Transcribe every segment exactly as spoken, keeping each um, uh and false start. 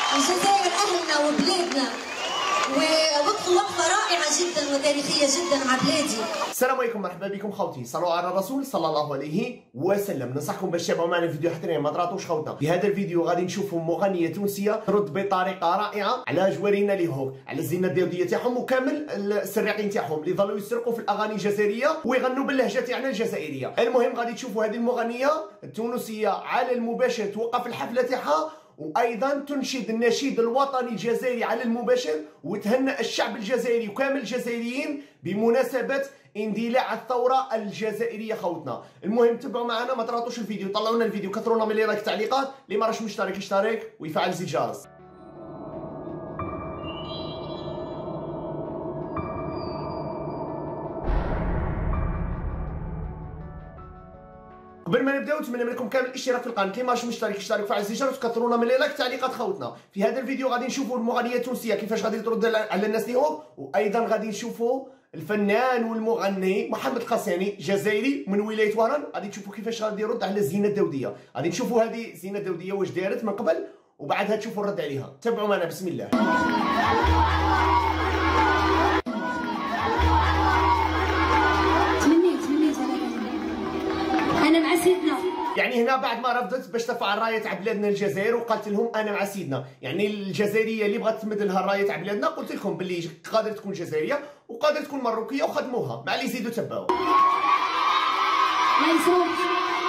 الجزائر أهلنا وبلادنا، ووقفوا وقفة رائعة جدا وتاريخية جدا مع بلادي. السلام عليكم، مرحبا بكم خوتي، صلوا على الرسول صلى الله عليه وسلم. ننصحكم باش تتابعوا معنا الفيديو حتى ما تراطوش خوتنا. في هذا الفيديو غادي نشوفوا مغنية تونسية ترد بطريقة رائعة على جوارينا اللي هوك، على الزينة الدودية تاعهم وكامل السراقين تاعهم اللي ظلوا يسرقوا في الأغاني الجزائرية ويغنوا باللهجة تاعنا الجزائرية. المهم غادي تشوفوا هذه المغنية التونسية على المباشر توقف الحفلة تاعها، وايضا تنشد النشيد الوطني الجزائري على المباشر وتهنأ الشعب الجزائري وكامل الجزائريين بمناسبه اندلاع الثوره الجزائريه خوتنا. المهم تبعوا معنا ما تراطوش الفيديو، طلعوا لنا الفيديو، كثرونا من لايك تعليقات، اللي ما راهش مشترك يشترك ويفعل زر الجرس. قبل ما نبداو نتمنى منكم كامل الاشتراك في القناه، اللي ماش مشترك يشترك وفعل زر الجرس وكثرونا من لايك تعليقات خوتنا. في هذا الفيديو غادي نشوفوا المغنيه التونسيه كيفاش غادي ترد على الناس اللي هو، وايضا غادي نشوفوا الفنان والمغني محمد القاساني جزائري من ولايه وهران، غادي تشوفوا كيفاش غادي يرد على الزينه الدوديه. غادي نشوفوا هذه الزينه الدوديه واش دارت من قبل وبعدها تشوفوا الرد عليها. تابعوا معنا بسم الله. أنا مع سيدنا. يعني هنا بعد ما رفضت باش ترفع الرايه تاع بلادنا الجزائر وقالت لهم انا مع سيدنا، يعني الجزائريه اللي بغات تمد لها الرايه تاع بلادنا قلت لكم باللي قادره تكون جزائريه وقادره تكون مروكيه وخدموها، مع اللي يزيدوا تبعوا. ما يصيرش.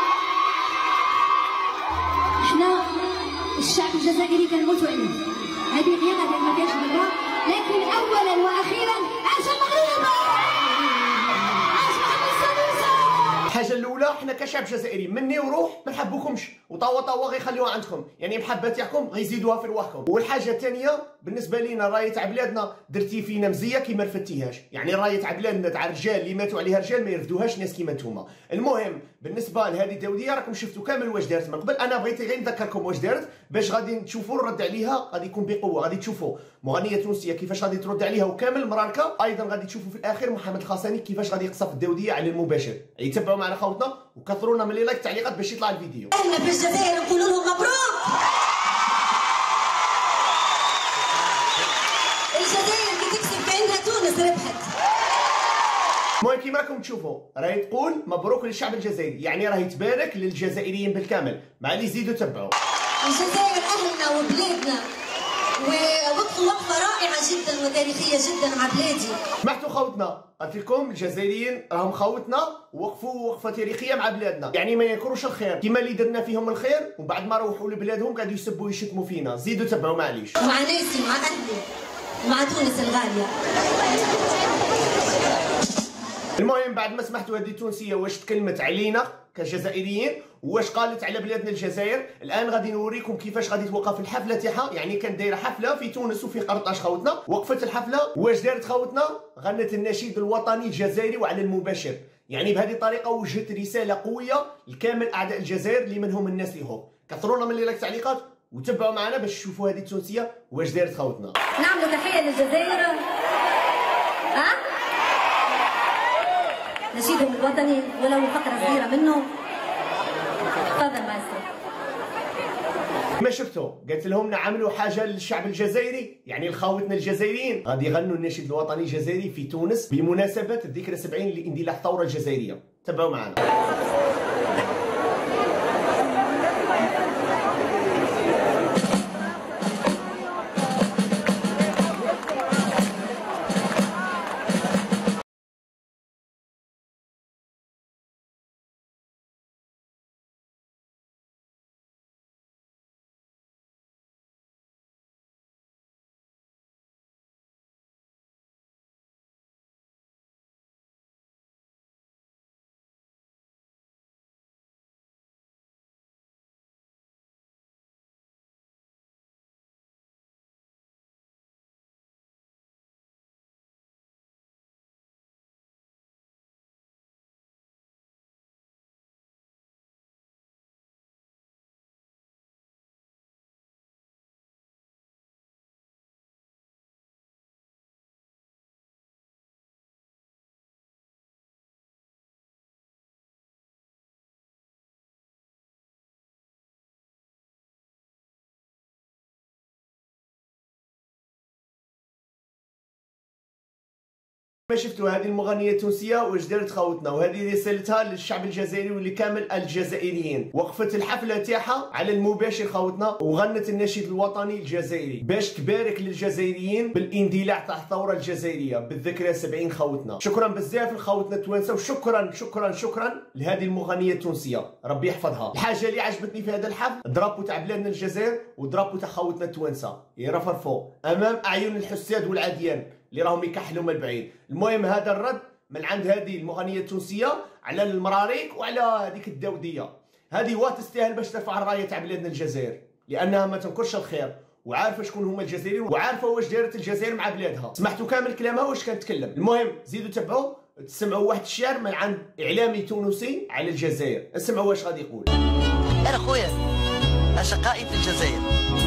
احنا الشعب الجزائري كنموتوا عليه، هذه غير هذه ما كاينش غيرها، لكن اولا واخيرا عاش المغرب، عاش محمد السادسة. الحاجه الاولى حنا كشعب جزائري مني وروح ما نحبوكمش وطوا طوا غيخليوها عندكم، يعني المحبه تاعكم غيزيدوها في رواحكم. والحاجه الثانيه بالنسبه لينا الرايه تاع بلادنا درتي فينا مزيه كي ما رفدتيهاش، يعني الرايه تاع بلادنا تاع الرجال اللي ماتوا عليها رجال ما يرفدوهاش ناس كيما نتوما. المهم بالنسبه لهذه الدوديه راكم شفتوا كامل واش دارت من قبل، انا بغيت غير نذكركم واش دارت باش غادي تشوفوا الرد عليها، غادي يكون بقوه. غادي تشوفوا مغنيه تونسيه كيفاش غادي ترد عليها وكامل مرانكا، ايضا غادي تشوفوا في الاخير محمد القاساني كيفاش غادي يقصف الدوديه على المباشر. يتبعوا معنا خوتنا وكثرونا من لايك تعليقات باش يطلع الفيديو. احنا في الجزائر نقولوا لهم مبروك. الجزائر كي تكسب كأنها تونس ربحت. المهم كيما راكم تشوفوا راهي تقول مبروك للشعب الجزائري، يعني راهي تبارك للجزائريين بالكامل، مع اللي يزيدوا تبعوا. الجزائر اهلنا وبلادنا، ووقفوا وقفة رائعة جدا وتاريخية جدا مع بلادي. سمعتوا خوتنا، قلت لكم الجزائريين راهم خوتنا ووقفوا وقفه تاريخيه مع بلادنا، يعني ما ينكروش الخير كيما اللي درنا فيهم الخير ومن بعد ما روحوا لبلادهم قاعدوا يسبوا ويشتموا فينا. زيدوا تبعوا معليش. مع ناسي، مع اهلي، مع تونس الغاليه. المهم بعد ما سمحتوا هذه التونسيه واش تكلمت علينا كجزائريين واش قالت على بلادنا الجزائر، الان غادي نوريكم كيفاش غادي توقف الحفله تاعها. يعني كانت دايره حفله في تونس وفي قرطاج خوتنا، وقفت الحفله واش دارت خوتنا؟ غنت النشيد الوطني الجزائري وعلى المباشر، يعني بهذه الطريقه وجهت رساله قويه لكامل اعداء الجزائر اللي منهم الناس اللي هو. كثرونا من لايك تعليقات وتبعوا معنا باش تشوفوا هذه التونسيه واش دارت خوتنا. نعملوا تحيه للجزائر. ها؟ نشيدهم الوطني ولو فقره صغيره منه. تفضل مايسترو. ما شفتوا قالت لهم نعملوا حاجه للشعب الجزائري، يعني لخوتنا الجزائريين غادي يغنوا النشيد الوطني الجزائري في تونس بمناسبه الذكرى سبعين لاندلاع الثوره الجزائريه. تابعوا معنا. ما شفتوا هذه المغنيه التونسيه واش دارت خوتنا، وهذه رسالتها للشعب الجزائري ولكامل الجزائريين. وقفت الحفله تاعها على المباشر خوتنا وغنت النشيد الوطني الجزائري باش تبارك للجزائريين بالاندلاع تاع الثوره الجزائريه بالذكرى سبعين خوتنا. شكرا بزاف لخوتنا التوانسه، وشكرا شكرا شكرا لهذه المغنيه التونسيه ربي يحفظها. الحاجه اللي عجبتني في هذا الحفل درابو تاع بلادنا الجزائر ودرابو تاع خوتنا التوانسه يرفرفوا امام اعين الحساد والعديان اللي راهم يكحلوا من البعيد. المهم هذا الرد من عند هذه المغنيه التونسيه على المراريك وعلى هذيك الداوديه، هذه وا تستاهل باش ترفع الرايه تاع بلادنا الجزائر، لانها ما تنكرش الخير وعارفه شكون هما الجزائريين وعارفه واش دارت الجزائر مع بلادها. سمعتوا كامل كلامها واش كنتكلم. المهم زيدوا تبعوا تسمعوا واحد الشعر من عند اعلامي تونسي على الجزائر، اسمعوا واش غادي يقول. انا خويا اشقائي في الجزائر،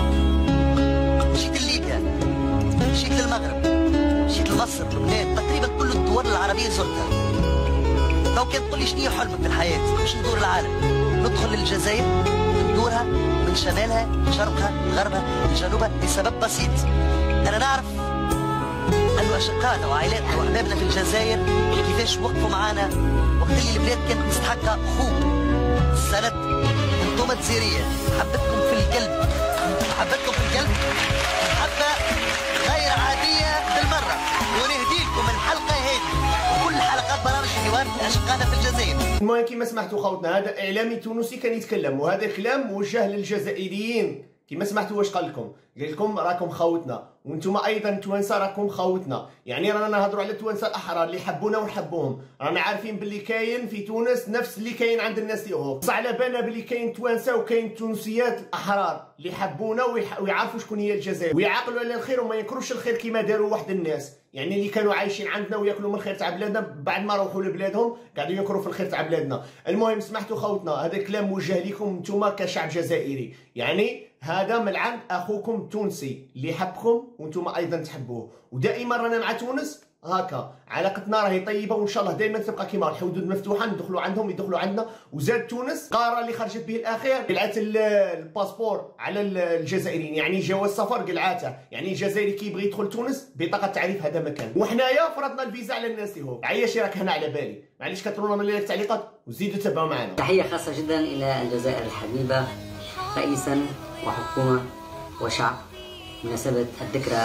مشيت لليبيا، مشيت للمغرب، مشيت لمصر، لبنان، تقريبا كل الدول العربيه زرتها. لو كان تقول لي شنو حلمك في الحياه؟ باش ندور العالم. ندخل للجزائر ندورها من شمالها شرقها غربها جنوبها لسبب بسيط. انا نعرف انه اشقائنا وعائلاتنا واحبابنا في الجزائر كيفاش وقفوا معنا وقت اللي البلاد كانت مستحقه خوف سند. انتم جزائريه حبتكم في القلب، حبتكم في القلب محبه غير عاديه بالمره، ونهديكم الحلقه هذه وكل حلقات برامج الحوار اشقائنا في الجزائر. المهم كما سمعتوا خوتنا هذا اعلامي تونسي كان يتكلم، وهذا كلام موجه للجزائريين. كما سمعتوا واش قال لكم؟ قال لكم راكم خوتنا وانتم ايضا توانسه راكم خوتنا، يعني رانا نهضروا على التوانسه الاحرار اللي يحبونا ونحبوهم. رانا عارفين باللي كاين في تونس نفس اللي كاين عند الناس اللي هو، بصح على بالنا باللي كاين توانسه وكاين تونسيات الاحرار اللي يحبونا ويعرفوا شكون هي الجزائر ويعقلوا على الخير وما ينكروش الخير كما داروا واحد الناس، يعني اللي كانوا عايشين عندنا وياكلوا من الخير تاع بلادنا بعد ما روحوا لبلادهم قاعدوا ينكروا في الخير تاع بلادنا. المهم سمعتوا خوتنا هذا الكلام موجه لكم انتم كشعب جزائري، يعني هذا من عند اخوكم التونسي اللي يحبكم وانتم ايضا تحبوه. ودائما رانا مع تونس هكا، علاقتنا راهي طيبه وان شاء الله دائما تبقى كيما الحدود مفتوحه، ندخلوا عندهم يدخلوا عندنا. وزاد تونس قرار اللي خرجت به الاخير قلعت الباسبور على الجزائريين، يعني جواز سفر قلعاته، يعني الجزائري كي يبغي يدخل تونس بطاقه تعريف هذا مكان. وحنايا فرضنا الفيزا على الناس اللي هو عياشي راك هنا على بالي. معليش كترونا من لك تعليقات وزيدوا تبعوا معنا. تحيه خاصه جدا الى الجزائر الحبيبه رئيسا وحكومه وشعب بمناسبه الذكرى.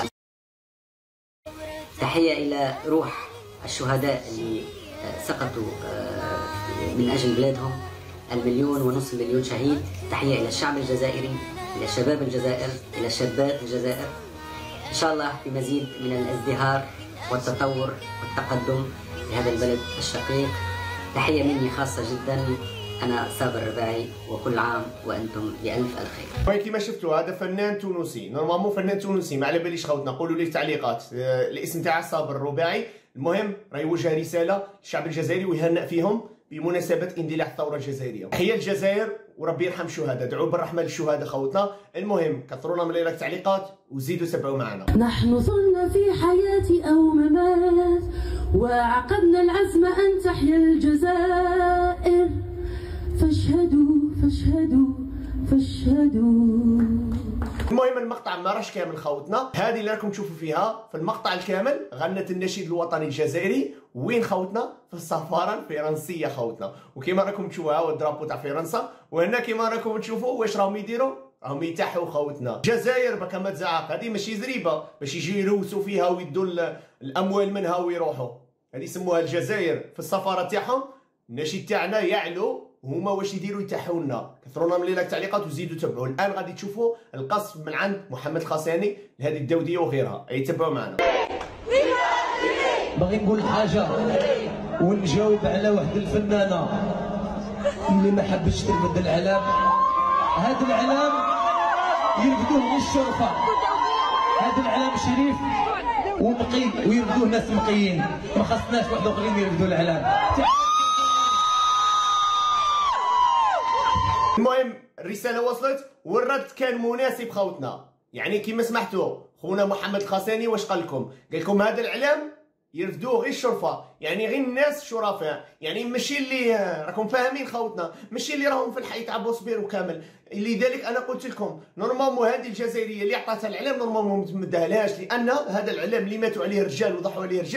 تحية إلى روح الشهداء اللي سقطوا من أجل بلادهم، المليون ونصف مليون شهيد. تحية إلى الشعب الجزائري، إلى شباب الجزائر، إلى شابات الجزائر. إن شاء الله في مزيد من الازدهار والتطور والتقدم لهذا البلد الشقيق. تحية مني خاصة جدا، أنا صابر الرباعي، وكل عام وأنتم بألف ألف خير. كما شفتوا هذا فنان تونسي، نورمالمون فنان تونسي، ما على باليش خوتنا قولوا لي تعليقات. الاسم تاعه صابر الرباعي. المهم راه يوجه رسالة للشعب الجزائري ويهنأ فيهم بمناسبة اندلاع الثورة الجزائرية. تحية الجزائر وربي يرحم الشهداء، دعوا بالرحمة للشهداء خوتنا. المهم كثرونا من لك تعليقات وزيدوا تبعوا معنا. نحن صرنا في حياة أو ممات وعقدنا العزم أن تحيا الجزائر، فاشهدوا فاشهدوا فاشهدوا. المهم المقطع ما راش كامل خوتنا، هذه اللي راكم تشوفوا فيها في المقطع الكامل غنت النشيد الوطني الجزائري. وين خوتنا؟ في السفاره الفرنسيه خوتنا، وكما راكم تشوفوها والدرابو تاع فرنسا. وهنا كما راكم تشوفوا واش راهم يديروا؟ راهم يتحوا خوتنا. الجزائر بكا ما تزعق، هذه ماشي زريبه باش يجي يروسوا فيها ويدوا الاموال منها ويروحوا. هذه يسموها الجزائر في السفاره تاعهم. النشيد تاعنا يعلو هما واش يديروا يتحوا لنا. كثرونا من لك تعليقات وزيدوا تبعوا. الان غادي تشوفوا القصف من عند محمد الخاساني لهذه الداوديه وغيرها، اي تبعوا معنا. باغي نقول حاجه ونجاوب على واحد الفنانه اللي ما حبتش ترفد العلام. هذا العلام يرفدوه للشرفه، هذا العلام شريف ونقي ويرفدوه ناس نقيين، ما خصناش واحد اخرين يرفدوا العلام. المهم الرساله وصلت والرد كان مناسب خوتنا، يعني كما سمعتوا خونا محمد الخاساني واش قال لكم؟ قال لكم هذا العلام يرفدوه غير الشرفه، يعني غير الناس شرفاء، يعني ماشي اللي راكم فاهمين خوتنا، ماشي اللي راهم في الحي تاع بوصبير وكامل. لذلك انا قلت لكم نورمالمون هذه الجزائريه اللي عطاتها العلام نورمالمون ما تمدهالهاش، لان هذا العلام اللي ماتوا عليه رجال وضحوا عليه رجال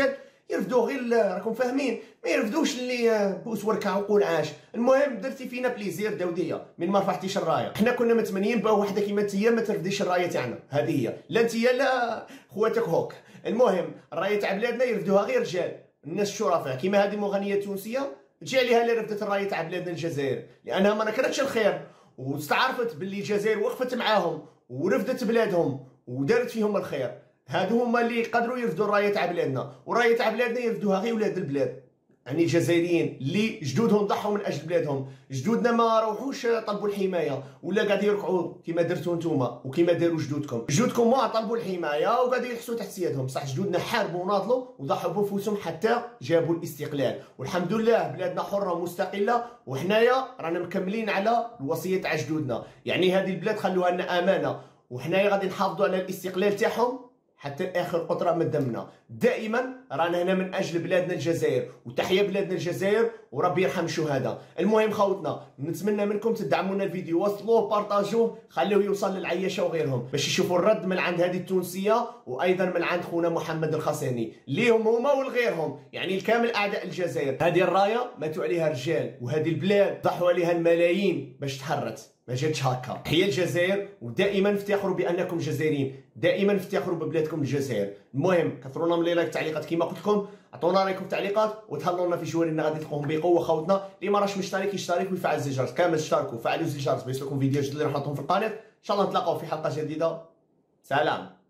يرفدوا غير راكم فاهمين، ما يرفدوش اللي بوس وركع وقول عاش. المهم درتي فينا بليزير داوديه من ما رفعتيش الرايه. حنا كنا متمنيين باه وحده كيما انتيا ما ترفديش الرايه تاعنا، هذه هي. لا انتيا لا خواتك هوك. المهم الرايه تاع بلادنا يرفدوها غير رجال، الناس الشرفاء كيما هذه مغنيه تونسيه تجي عليها اللي رفدت الرايه تاع بلادنا الجزائر، لانها ما نكرتش الخير واستعرفت باللي الجزائر وقفت معاهم ورفدت بلادهم ودارت فيهم الخير. هادو هما اللي يقدروا يرفدوا الرايه تاع بلادنا، والرايه تاع بلادنا يرفدوها غير ولاد البلاد، يعني الجزائريين اللي جدودهم ضحوا من اجل بلادهم. جدودنا ما روحوش طلبوا الحمايه ولا قاعد يركعوا كيما درتوا نتوما وكيما داروا جدودكم. جدودكم ما طلبوا الحمايه وقاعدين يحسوا تحت سيادهم. صح جدودنا حاربوا وناضلوا وضحوا بنفوسهم حتى جابوا الاستقلال، والحمد لله بلادنا حره ومستقله، وحنايا رانا مكملين على الوصيه تاع جدودنا. يعني هذه البلاد خلوها لنا امانه، وحنايا غادي نحافظوا على الاستقلال تاعهم حتى اخر قطره من دمنا. دائما رانا هنا من اجل بلادنا الجزائر، وتحيا بلادنا الجزائر وربي يرحم الشهداء. المهم خوتنا نتمنى منكم تدعمونا الفيديو، وصلوه بارطاجوه، خلوه يوصل للعيشه وغيرهم باش يشوفوا الرد من عند هذه التونسيه، وايضا من عند خونا محمد الخساني ليهم هما ولغيرهم، يعني الكامل اعداء الجزائر. هذه الرايه ماتوا عليها رجال، وهذه البلاد ضحوا عليها الملايين باش تحرت، ما جاتش هكا. تحيا الجزائر، ودائما افتخروا بانكم جزائريين، دائما افتخروا ببلادكم الجزائر. المهم كثرونا من لي لايك تعليقات كيما قلت لكم، عطونا رايكم في التعليقات وتهلاو لنا في جوارنا غادي تلقوهم بقوه خوتنا. اللي ما راش مشترك يشترك ويفعل زر الجرس، كامل اشتركوا وفعلوا زر الجرس باش يوصلكم فيديو جديد اللي راح نحطهم في القناه. ان شاء الله نتلاقاو في حلقه جديده. سلام.